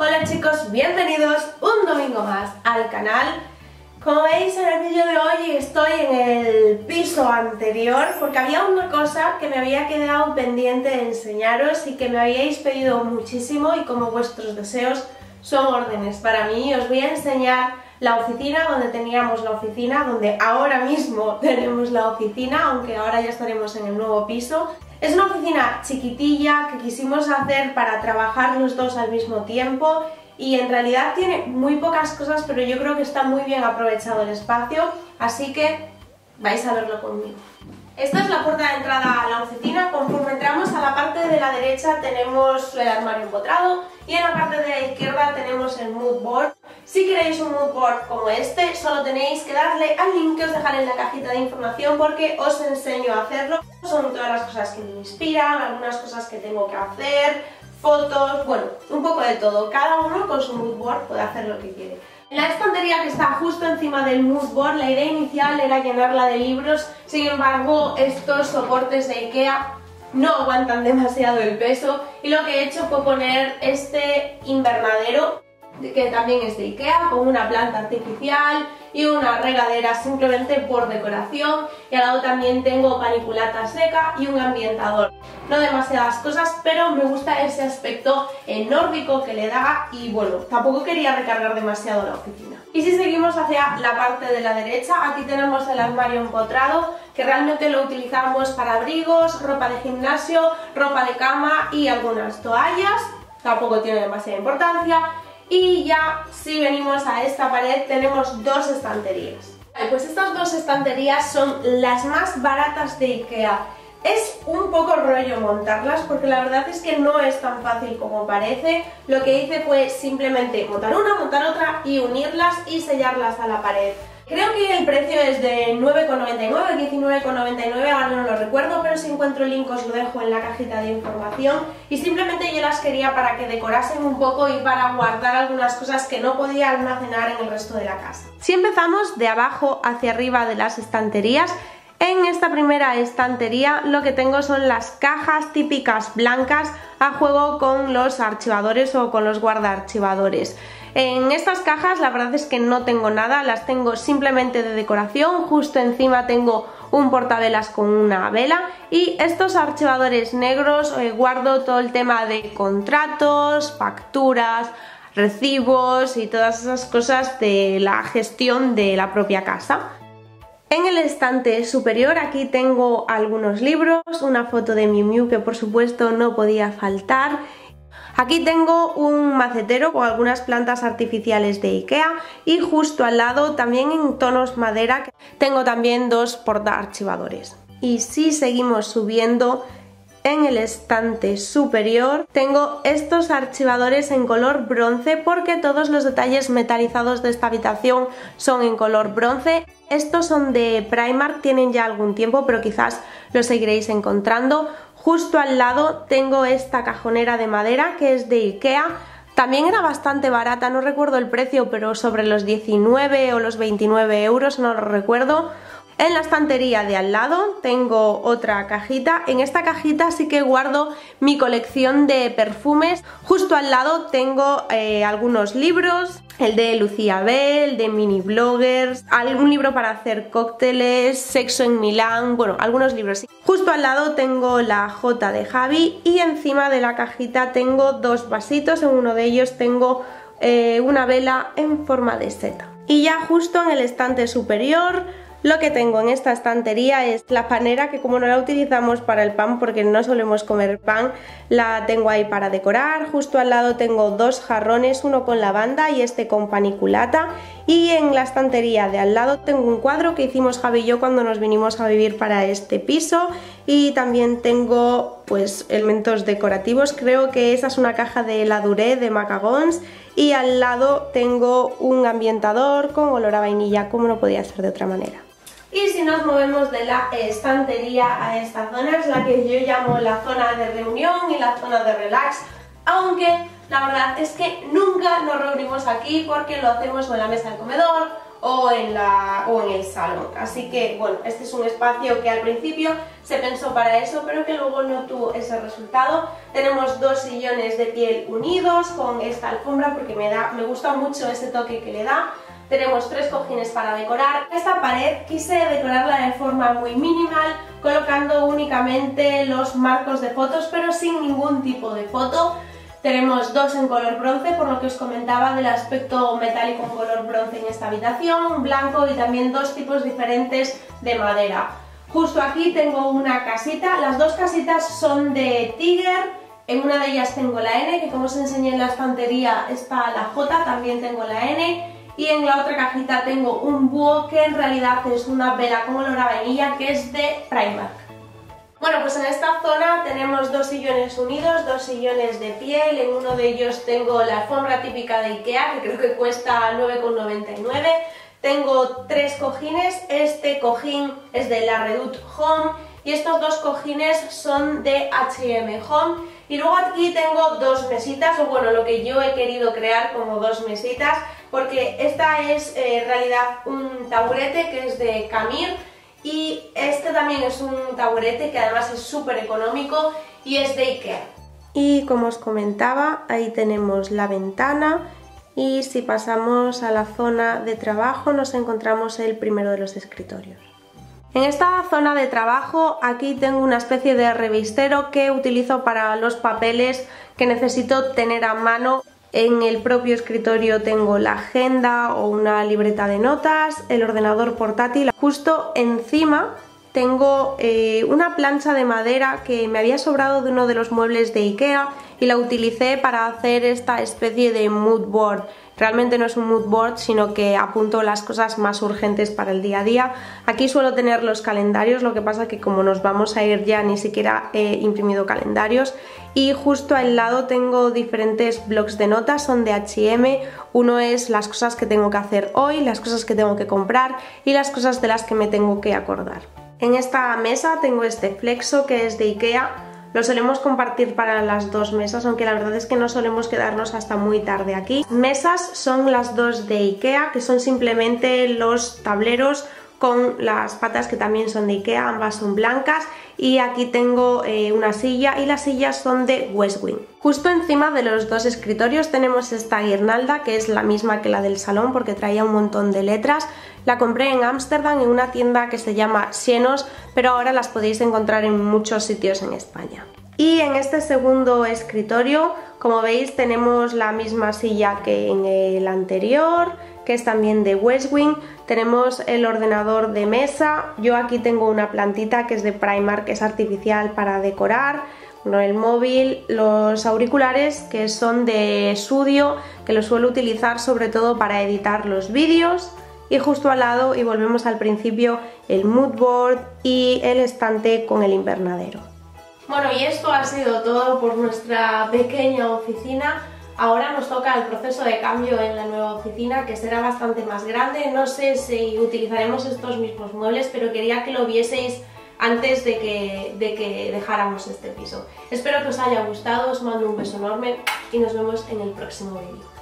Hola chicos, bienvenidos un domingo más al canal. Como veis en el vídeo de hoy estoy en el piso anterior porque había una cosa que me había quedado pendiente de enseñaros y que me habíais pedido muchísimo, y como vuestros deseos son órdenes para mí, os voy a enseñar la oficina donde teníamos la oficina, donde ahora mismo tenemos la oficina, aunque ahora ya estaremos en el nuevo piso. Es una oficina chiquitilla que quisimos hacer para trabajar los dos al mismo tiempo y en realidad tiene muy pocas cosas, pero yo creo que está muy bien aprovechado el espacio, así que vais a verlo conmigo. Esta es la puerta de entrada a la oficina. Conforme entramos a la parte de la derecha tenemos el armario empotrado y en la parte de la izquierda tenemos el mood board. Si queréis un mood board como este, solo tenéis que darle al link que os dejaré en la cajita de información porque os enseño a hacerlo. Son todas las cosas que me inspiran, algunas cosas que tengo que hacer, fotos, bueno, un poco de todo. Cada uno con su mood board puede hacer lo que quiere. En la estantería que está justo encima del mood board, la idea inicial era llenarla de libros, sin embargo estos soportes de IKEA no aguantan demasiado el peso y lo que he hecho fue poner este invernadero, que también es de IKEA, con una planta artificial y una regadera simplemente por decoración, y al lado también tengo paniculata seca y un ambientador. No demasiadas cosas, pero me gusta ese aspecto nórdico que le da y bueno, tampoco quería recargar demasiado la oficina. Y si seguimos hacia la parte de la derecha, aquí tenemos el armario empotrado, que realmente lo utilizamos para abrigos, ropa de gimnasio, ropa de cama y algunas toallas, tampoco tiene demasiada importancia. Y ya si venimos a esta pared tenemos dos estanterías. Pues estas dos estanterías son las más baratas de IKEA. Es un poco rollo montarlas porque la verdad es que no es tan fácil como parece. Lo que hice fue simplemente montar una, montar otra y unirlas y sellarlas a la pared. Creo que el precio es de 9,99, 19,99, ahora no lo recuerdo, pero si encuentro el link os lo dejo en la cajita de información. Y simplemente yo las quería para que decorasen un poco y para guardar algunas cosas que no podía almacenar en el resto de la casa. Si empezamos de abajo hacia arriba de las estanterías, en esta primera estantería lo que tengo son las cajas típicas blancas a juego con los archivadores o con los guardaarchivadores. En estas cajas la verdad es que no tengo nada, las tengo simplemente de decoración. Justo encima tengo un portavelas con una vela y estos archivadores negros guardo todo el tema de contratos, facturas, recibos y todas esas cosas de la gestión de la propia casa. En el estante superior aquí tengo algunos libros, una foto de Miu Miu que por supuesto no podía faltar. Aquí tengo un macetero con algunas plantas artificiales de IKEA y justo al lado, también en tonos madera, tengo también dos portaarchivadores. Y si seguimos subiendo, en el estante superior tengo estos archivadores en color bronce porque todos los detalles metalizados de esta habitación son en color bronce. Estos son de Primark, tienen ya algún tiempo, pero quizás los seguiréis encontrando. Justo al lado tengo esta cajonera de madera que es de IKEA. También era bastante barata, no recuerdo el precio, pero sobre los 19 o los 29 euros, no lo recuerdo. En la estantería de al lado tengo otra cajita. En esta cajita sí que guardo mi colección de perfumes. Justo al lado tengo algunos libros, el de Lucía Bell, de mini bloggers, algún libro para hacer cócteles, Sexo en Milán, bueno, algunos libros sí. Justo al lado tengo la J de Javi y encima de la cajita tengo dos vasitos. En uno de ellos tengo una vela en forma de seta. Y ya justo en el estante superior lo que tengo en esta estantería es la panera, que como no la utilizamos para el pan porque no solemos comer pan, la tengo ahí para decorar. Justo al lado tengo dos jarrones, uno con lavanda y este con paniculata. Y en la estantería de al lado tengo un cuadro que hicimos Javi y yo cuando nos vinimos a vivir para este piso. Y también tengo pues elementos decorativos, creo que esa es una caja de La Durée de Macagons. Y al lado tengo un ambientador con olor a vainilla, como no podía ser de otra manera. Y si nos movemos de la estantería a esta zona, es la que yo llamo la zona de reunión y la zona de relax, aunque la verdad es que nunca nos reunimos aquí porque lo hacemos o en la mesa del comedor o en el salón. Así que bueno, este es un espacio que al principio se pensó para eso, pero que luego no tuvo ese resultado. Tenemos dos sillones de piel unidos con esta alfombra porque me gusta mucho ese toque que le da. Tenemos tres cojines para decorar. Esta pared quise decorarla de forma muy minimal, colocando únicamente los marcos de fotos, pero sin ningún tipo de foto. Tenemos dos en color bronce, por lo que os comentaba del aspecto metálico en color bronce en esta habitación, un blanco y también dos tipos diferentes de madera. Justo aquí tengo una casita, las dos casitas son de Tiger, en una de ellas tengo la N, que como os enseñé en la estantería está la J, también tengo la N, y en la otra cajita tengo un búho que en realidad es una vela con olor a vainilla que es de Primark. Bueno, pues en esta zona tenemos dos sillones unidos, dos sillones de piel, en uno de ellos tengo la alfombra típica de Ikea, que creo que cuesta 9,99. Tengo tres cojines, este cojín es de la Redoute Home y estos dos cojines son de H&M Home. Y luego aquí tengo dos mesitas, o bueno, lo que yo he querido crear como dos mesitas, porque esta es en realidad un taburete que es de Camir, y este también es un taburete que además es súper económico y es de Ikea. Y como os comentaba, ahí tenemos la ventana y si pasamos a la zona de trabajo nos encontramos el primero de los escritorios. En esta zona de trabajo aquí tengo una especie de revistero que utilizo para los papeles que necesito tener a mano. En el propio escritorio tengo la agenda o una libreta de notas, el ordenador portátil. Justo encima tengo una plancha de madera que me había sobrado de uno de los muebles de Ikea y la utilicé para hacer esta especie de mood board. Realmente no es un mood board, sino que apunto las cosas más urgentes para el día a día. Aquí suelo tener los calendarios, lo que pasa que como nos vamos a ir ya ni siquiera he imprimido calendarios. Y justo al lado tengo diferentes blocs de notas, son de H&M. Uno es las cosas que tengo que hacer hoy, las cosas que tengo que comprar y las cosas de las que me tengo que acordar. En esta mesa tengo este flexo que es de Ikea. Lo solemos compartir para las dos mesas, aunque la verdad es que no solemos quedarnos hasta muy tarde aquí. Mesas son las dos de Ikea, que son simplemente los tableros con las patas que también son de Ikea, ambas son blancas, y aquí tengo una silla y las sillas son de Westwing. Justo encima de los dos escritorios tenemos esta guirnalda que es la misma que la del salón porque traía un montón de letras. La compré en Ámsterdam en una tienda que se llama Xenos, pero ahora las podéis encontrar en muchos sitios en España. Y en este segundo escritorio, como veis, tenemos la misma silla que en el anterior, que es también de Westwing. Tenemos el ordenador de mesa. Yo aquí tengo una plantita que es de Primark, que es artificial para decorar. El móvil, los auriculares que son de Sudio, que los suelo utilizar sobre todo para editar los vídeos. Y justo al lado, y volvemos al principio, el mood board y el estante con el invernadero. Bueno, y esto ha sido todo por nuestra pequeña oficina. Ahora nos toca el proceso de cambio en la nueva oficina, que será bastante más grande. No sé si utilizaremos estos mismos muebles, pero quería que lo vieseis antes de que dejáramos este piso. Espero que os haya gustado, os mando un beso enorme y nos vemos en el próximo vídeo.